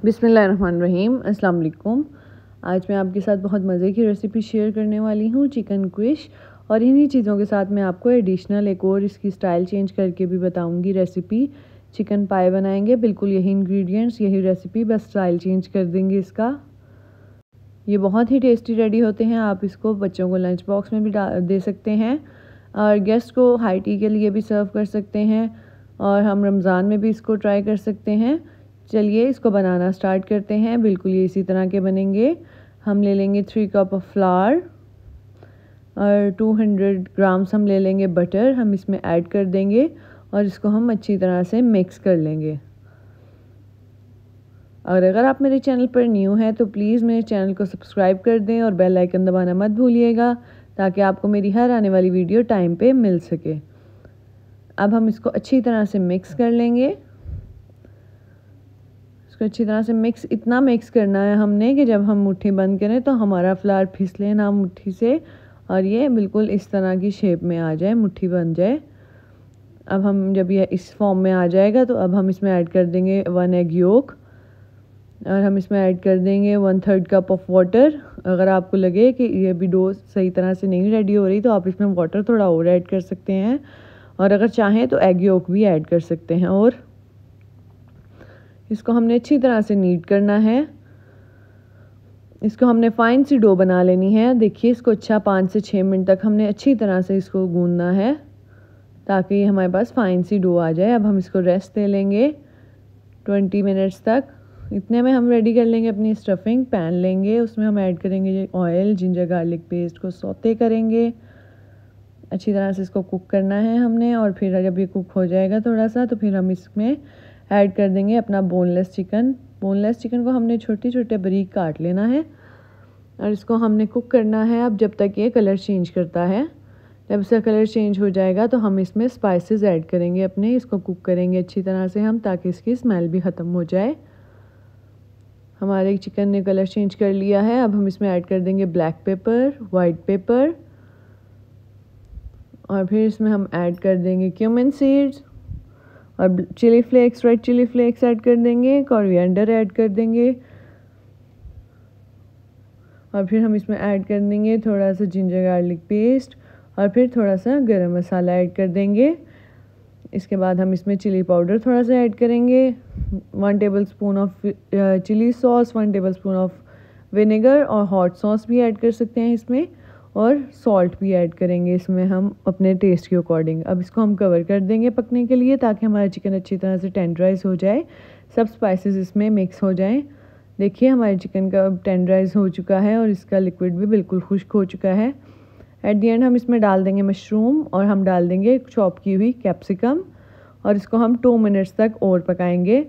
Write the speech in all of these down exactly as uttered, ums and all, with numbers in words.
बिस्मिल्लाहिर्रहमानिर्रहीम, अस्सलाम वालेकुम। आज मैं आपके साथ बहुत मज़े की रेसिपी शेयर करने वाली हूँ, चिकन क्विश। और इन्हीं चीज़ों के साथ मैं आपको एडिशनल एक और इसकी स्टाइल चेंज करके भी बताऊँगी रेसिपी। चिकन पाई बनाएंगे, बिल्कुल यही इंग्रेडिएंट्स, यही रेसिपी, बस स्टाइल चेंज कर देंगे इसका। ये बहुत ही टेस्टी रेडी होते हैं। आप इसको बच्चों को लंच बॉक्स में भी दे सकते हैं और गेस्ट को हाई टी के लिए भी सर्व कर सकते हैं, और हम रमज़ान में भी इसको ट्राई कर सकते हैं। चलिए इसको बनाना स्टार्ट करते हैं। बिल्कुल ये इसी तरह के बनेंगे। हम ले लेंगे थ्री कप ऑफ फ्लावर और टू हंड्रेड ग्राम्स हम ले लेंगे बटर। हम इसमें ऐड कर देंगे और इसको हम अच्छी तरह से मिक्स कर लेंगे। और अगर आप मेरे चैनल पर न्यू हैं तो प्लीज़ मेरे चैनल को सब्सक्राइब कर दें और बेल आइकन दबाना मत भूलिएगा, ताकि आपको मेरी हर आने वाली वीडियो टाइम पे मिल सके। अब हम इसको अच्छी तरह से मिक्स कर लेंगे। इसको अच्छी तरह से मिक्स इतना मिक्स करना है हमने कि जब हम मुट्ठी बंद करें तो हमारा फ्लावर फिसले ना मुट्ठी से, और ये बिल्कुल इस तरह की शेप में आ जाए, मुट्ठी बन जाए। अब हम जब ये इस फॉर्म में आ जाएगा तो अब हम इसमें ऐड कर देंगे वन एग योक, और हम इसमें ऐड कर देंगे one third cup of water. अगर आपको लगे कि ये भी डो सही तरह से नहीं रेडी हो रही तो आप इसमें वाटर थोड़ा और ऐड कर सकते हैं, और अगर चाहें तो एग योक भी ऐड कर सकते हैं। और इसको हमने अच्छी तरह से नीट करना है। इसको हमने फाइन सी डो बना लेनी है। देखिए इसको अच्छा पाँच से छः मिनट तक हमने अच्छी तरह से इसको गूंदना है, ताकि हमारे पास फाइन सी डो आ जाए। अब हम इसको रेस्ट दे लेंगे ट्वेंटी मिनट्स तक। इतने में हम रेडी कर लेंगे अपनी स्टफिंग। पैन लेंगे, उसमें हम ऐड करेंगे ऑयल, जिंजर गार्लिक पेस्ट को सौते करेंगे। अच्छी तरह से इसको कुक करना है हमने, और फिर जब ये कुक हो जाएगा थोड़ा सा तो फिर हम इसमें ऐड कर देंगे अपना बोनलेस चिकन। बोनलेस चिकन को हमने छोटे छोटे बारीक काट लेना है, और इसको हमने कुक करना है अब जब तक ये कलर चेंज करता है। जब इसका कलर चेंज हो जाएगा तो हम इसमें स्पाइसेस ऐड करेंगे अपने। इसको कुक करेंगे अच्छी तरह से हम, ताकि इसकी स्मेल भी ख़त्म हो जाए। हमारे चिकन ने कलर चेंज कर लिया है। अब हम इसमें ऐड कर देंगे ब्लैक पेपर, वाइट पेपर, और फिर इसमें हम ऐड कर देंगे क्यूमिन सीड्स और chilli flakes, red chilli flakes add कर देंगे, कोरिएंडर ऐड कर देंगे, और फिर हम इसमें ऐड कर देंगे थोड़ा सा जिंजर गार्लिक पेस्ट, और फिर थोड़ा सा गरम मसाला ऐड कर देंगे। इसके बाद हम इसमें चिली पाउडर थोड़ा सा ऐड करेंगे, one tablespoon of chilli sauce, one tablespoon of vinegar, और हॉट सॉस भी ऐड कर सकते हैं इसमें, और सॉल्ट भी ऐड करेंगे इसमें हम अपने टेस्ट के अकॉर्डिंग। अब इसको हम कवर कर देंगे पकने के लिए, ताकि हमारा चिकन अच्छी तरह से टेंडराइज हो जाए, सब स्पाइसेस इसमें मिक्स हो जाएं। देखिए हमारे चिकन का टेंडराइज हो चुका है और इसका लिक्विड भी बिल्कुल खुश्क हो चुका है। एट दी एंड हम इसमें डाल देंगे मशरूम, और हम डाल देंगे चॉप की हुई कैप्सिकम, और इसको हम टू मिनट्स तक और पकाएंगे।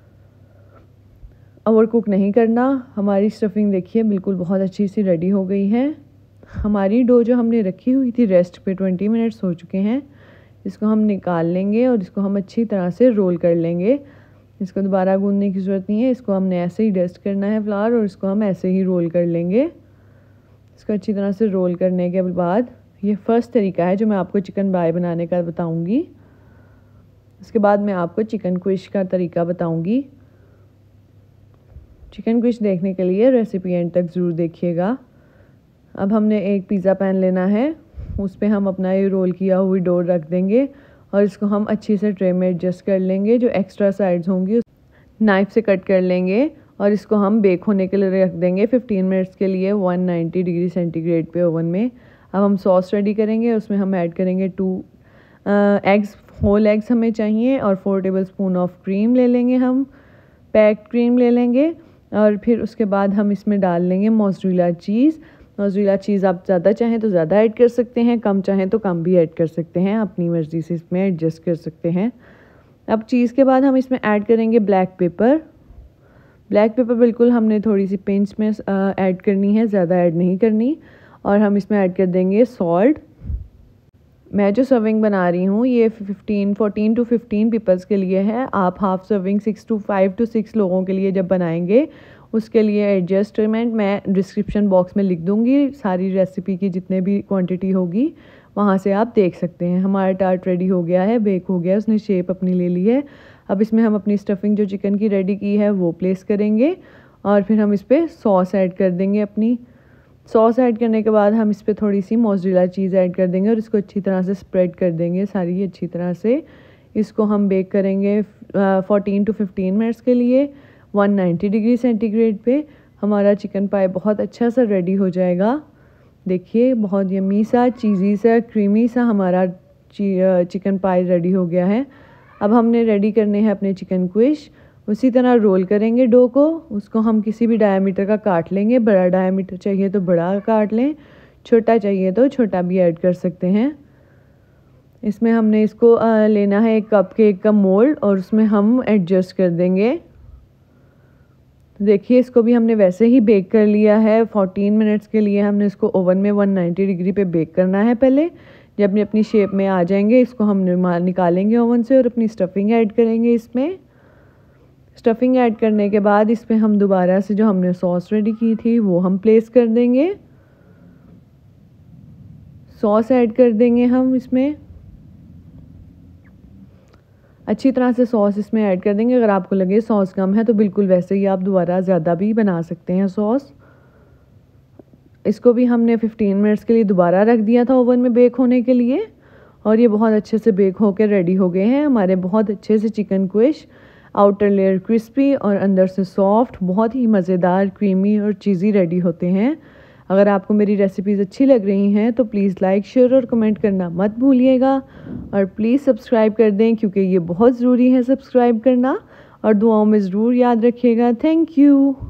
ओवर कुक नहीं करना। हमारी स्टफिंग देखिए बिल्कुल बहुत अच्छी सी रेडी हो गई है। हमारी डो जो हमने रखी हुई थी रेस्ट पे ट्वेंटी मिनट्स हो चुके हैं। इसको हम निकाल लेंगे और इसको हम अच्छी तरह से रोल कर लेंगे। इसको दोबारा गूंदने की ज़रूरत नहीं है। इसको हमने ऐसे ही डस्ट करना है फ्लावर, और इसको हम ऐसे ही रोल कर लेंगे। इसको अच्छी तरह से रोल करने के बाद, ये फर्स्ट तरीका है जो मैं आपको चिकन पाई बनाने का बताऊंगी। इसके बाद मैं आपको चिकन क्विश का तरीका बताऊंगी। चिकन क्विश देखने के लिए रेसिपी एंड तक ज़रूर देखिएगा। अब हमने एक पिज़्ज़ा पैन लेना है, उस पर हम अपना ये रोल किया हुई डो रख देंगे, और इसको हम अच्छी से ट्रे में एडजस्ट कर लेंगे। जो एक्स्ट्रा साइड्स होंगी नाइफ से कट कर लेंगे, और इसको हम बेक होने के लिए रख देंगे फिफ्टीन मिनट्स के लिए वन नाइन्टी डिग्री सेंटीग्रेड पे ओवन में। अब हम सॉस रेडी करेंगे। उसमें हम ऐड करेंगे टू एग्स, होल एग्स हमें चाहिए, और four tablespoon of cream ले लेंगे, हम पैक्ड क्रीम ले लेंगे। और फिर उसके बाद हम इसमें डाल लेंगे मोज़रेला चीज़। मोज़रेला चीज़ आप ज़्यादा चाहें तो ज़्यादा ऐड कर सकते हैं, कम चाहें तो कम भी ऐड कर सकते हैं, अपनी मर्ज़ी से इसमें एडजस्ट कर सकते हैं। अब चीज़ के बाद हम इसमें ऐड करेंगे ब्लैक पेपर। ब्लैक पेपर बिल्कुल हमने थोड़ी सी पिंच में ऐड करनी है, ज़्यादा ऐड नहीं करनी। और हम इसमें ऐड कर देंगे सॉल्ट। मैं जो सर्विंग बना रही हूँ ये fifteen fourteen to fifteen peoples के लिए है। आप half serving six to five to six लोगों के लिए जब बनाएंगे उसके लिए एडजस्टमेंट मैं डिस्क्रिप्शन बॉक्स में लिख दूँगी। सारी रेसिपी की जितने भी क्वांटिटी होगी वहाँ से आप देख सकते हैं। हमारा टार्ट रेडी हो गया है, बेक हो गया, उसने शेप अपनी ले ली है। अब इसमें हम अपनी स्टफिंग जो चिकन की रेडी की है वो प्लेस करेंगे और फिर हम इस पर सॉस ऐड कर देंगे। अपनी सॉस ऐड करने के बाद हम इस पर थोड़ी सी मोज़रेला चीज़ ऐड कर देंगे और इसको अच्छी तरह से स्प्रेड कर देंगे सारी अच्छी तरह से। इसको हम बेक करेंगे फोर्टीन टू फिफ्टीन मिनट्स के लिए वन नाइन्टी डिग्री सेंटीग्रेड पे। हमारा चिकन पाई बहुत अच्छा सा रेडी हो जाएगा। देखिए बहुत यम्मी सा, चीज़ी सा, क्रीमी सा हमारा चिकन पाई रेडी हो गया है। अब हमने रेडी करने हैं अपने चिकन क्विश। उसी तरह रोल करेंगे डो को, उसको हम किसी भी डायमीटर का काट लेंगे। बड़ा डायमीटर चाहिए तो बड़ा काट लें, छोटा चाहिए तो छोटा भी ऐड कर सकते हैं। इसमें हमने इसको लेना है एक कप केक का मोल्ड और उसमें हम एडजस्ट कर देंगे। देखिए इसको भी हमने वैसे ही बेक कर लिया है। फोर्टीन मिनट्स के लिए हमने इसको ओवन में वन नाइन्टी डिग्री पे बेक करना है। पहले जब अपनी अपनी शेप में आ जाएंगे इसको हम निकालेंगे ओवन से और अपनी स्टफिंग ऐड करेंगे। इसमें स्टफिंग ऐड करने के बाद इस पर हम दोबारा से जो हमने सॉस रेडी की थी वो हम प्लेस कर देंगे। सॉस ऐड कर देंगे हम इसमें, अच्छी तरह से सॉस इसमें ऐड कर देंगे। अगर आपको लगे सॉस कम है तो बिल्कुल वैसे ही आप दोबारा ज़्यादा भी बना सकते हैं सॉस। इसको भी हमने फिफ्टीन मिनट्स के लिए दोबारा रख दिया था ओवन में बेक होने के लिए और ये बहुत अच्छे से बेक होकर रेडी हो गए हैं हमारे बहुत अच्छे से chicken quiche. Outer layer crispy और अंदर से सॉफ्ट, बहुत ही मज़ेदार, क्रीमी और चीज़ी रेडी होते हैं। अगर आपको मेरी रेसिपीज़ अच्छी लग रही हैं तो प्लीज़ लाइक, शेयर और कमेंट करना मत भूलिएगा और प्लीज़ सब्सक्राइब कर दें क्योंकि ये बहुत ज़रूरी है सब्सक्राइब करना और दुआओं में ज़रूर याद रखिएगा। Thank you.